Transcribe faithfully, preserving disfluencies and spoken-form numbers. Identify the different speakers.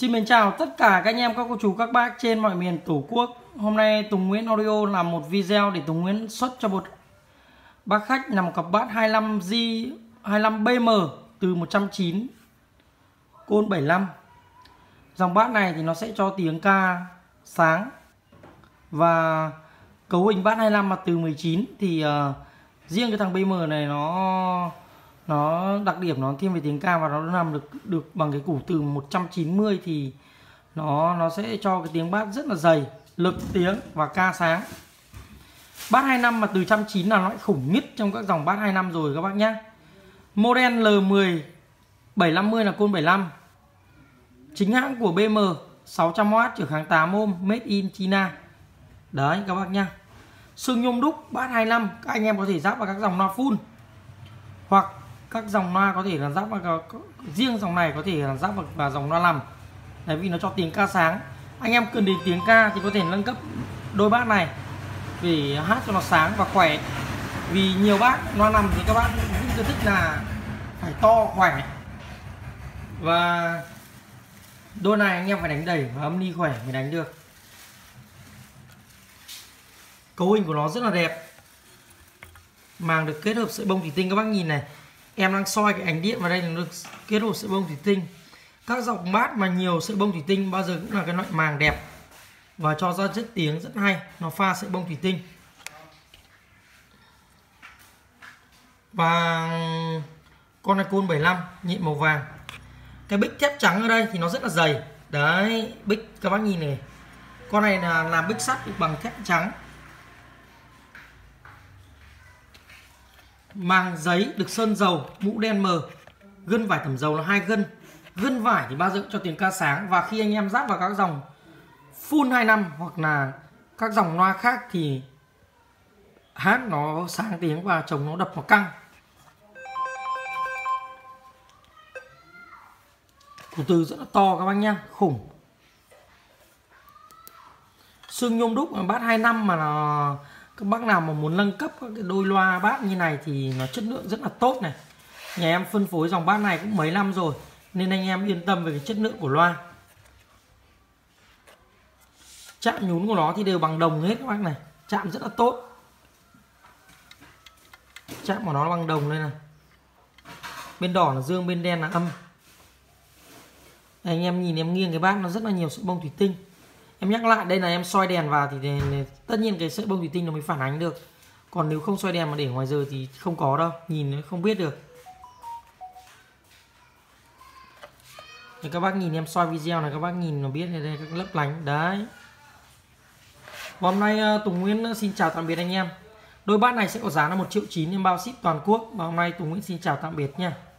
Speaker 1: Xin mến chào tất cả các anh em, các cô chú, các bác trên mọi miền Tổ quốc. Hôm nay Tùng Nguyễn Audio làm một video để Tùng Nguyễn xuất cho một bác khách là một cặp bát hai mươi lăm G hai mươi lăm B M từ một trăm chín mươi côn bảy mươi lăm. Dòng bát này thì nó sẽ cho tiếng ca sáng, và cấu hình bát hai mươi lăm mà từ mười chín thì uh, riêng cái thằng B M này nó nó đặc điểm nó thiên về tiếng ca, và nó làm được được bằng cái củ từ một trăm chín mươi thì nó nó sẽ cho cái tiếng bát rất là dày, lực tiếng và ca sáng. Bát hai mươi lăm mà từ một trăm chín mươi là loại khủng nhất trong các dòng bát hai mươi lăm rồi các bác nhé. Model L mười bảy trăm năm mươi là côn bảy mươi lăm, chính hãng của B M, sáu trăm oát, trở kháng tám ohm, made in China. Đấy các bác nhá. Xương nhôm đúc bát hai mươi lăm, các anh em có thể ráp vào các dòng loa full, hoặc các dòng loa có thể là ráp vào, riêng dòng này có thể là ráp vào, vào dòng loa nằm. Đấy, vì nó cho tiếng ca sáng. Anh em cần đến tiếng ca thì có thể nâng cấp đôi bát này để hát cho nó sáng và khỏe. Vì nhiều bác loa nằm thì các bác cũng thích là phải to khỏe, và đôi này anh em phải đánh đẩy và âm ly khỏe mới đánh được. Cấu hình của nó rất là đẹp, màng được kết hợp sợi bông thủy tinh. Các bác nhìn này, em đang soi cái ánh điện vào đây là được kết hợp sợi bông thủy tinh. Các dòng bát mà nhiều sợi bông thủy tinh bao giờ cũng là cái loại màng đẹp và cho ra chất tiếng rất hay. Nó pha sợi bông thủy tinh. Và con này côn bảy mươi lăm nhịn màu vàng. Cái bích thép trắng ở đây thì nó rất là dày. Đấy, bích các bác nhìn này. Con này là làm bích sắt bằng thép trắng. Màng giấy được sơn dầu, mũ đen mờ, gân vải tẩm dầu là hai gân. Gân vải thì bao giờ cho tiếng ca sáng, và khi anh em ráp vào các dòng full hai mươi lăm hoặc là các dòng loa khác thì hát nó sáng tiếng và trống nó đập nó căng. Củ từ rất là to các bác nhá, khủng. Xương nhôm đúc bát hai mươi lăm mà nó, các bác nào mà muốn nâng cấp các cái đôi loa bát như này thì nó chất lượng rất là tốt này. Nhà em phân phối dòng bát này cũng mấy năm rồi, nên anh em yên tâm về cái chất lượng của loa. Chạm nhún của nó thì đều bằng đồng hết các bác này, chạm rất là tốt. Chạm của nó bằng đồng đây này. Bên đỏ là dương, bên đen là âm. Anh em nhìn em nghiêng cái bát nó rất là nhiều sợi bông thủy tinh. Em nhắc lại, đây là em soi đèn vào thì, thì tất nhiên cái sợi bông thủy tinh nó mới phản ánh được. Còn nếu không soi đèn mà để ngoài giờ thì không có đâu, nhìn không biết được. Thì các bác nhìn em soi video này, các bác nhìn nó biết đây các lấp lánh đấy. Và hôm nay Tùng Nguyễn xin chào tạm biệt anh em. Đôi bát này sẽ có giá là một triệu chín em bao ship toàn quốc. Và hôm nay Tùng Nguyễn xin chào tạm biệt nha.